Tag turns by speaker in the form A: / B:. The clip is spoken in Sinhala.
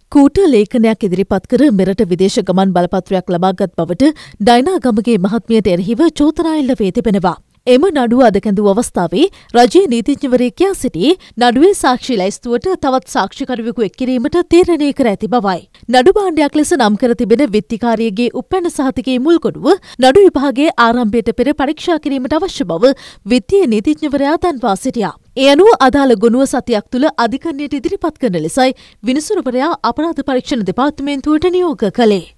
A: කූට ලේඛනයක් ඉදිරිපත් කර මෙරට විදේශ ගමන් බලපත්‍රයක් ලබාගත් බවට ඩයිනා ගමගේ මහත්මියට එරෙහිව චෝදනා එල්ල වී තිබෙනවා. එම නඩුව අද කැඳවූ අවස්ථාවේ රජයේ නීතිඥවරයෙක් කියා සිටි නඩුවේ සාක්ෂි ලැයිස්තුවට තවත් සාක්ෂිකරුවෙකු එක් කිරීමට තීරණය කර ඇති බවයි. නඩු භාණ්ඩයක් ලෙස නම් කර තිබෙන විත්තිකාරියගේ උපැන්න සහතිකයේ මුල් කොටුව නඩු විභාගයේ ආරම්භයට පෙර පරීක්ෂා කිරීමට අවශ්‍ය බව විත්තිය නීතිඥවරයා දන්වා සිටියා. ඒ අනුව අදාළ ගොනුව සතියක් තුළ අධිකරණයට ඉදිරිපත් කරන ලෙසයි විනිසුරුවරයා අපරාධ පරීක්ෂණ දෙපාර්තමේන්තුවට නියෝග කළේ.